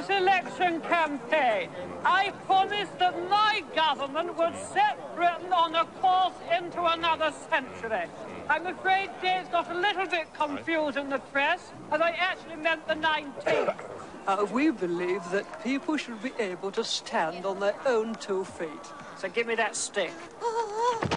this election campaign, I promised that my government would set Britain on a course into another century. I'm afraid dates got a little bit confused in the press, as I actually meant the 19th. We believe that people should be able to stand on their own 2 feet. So give me that stick.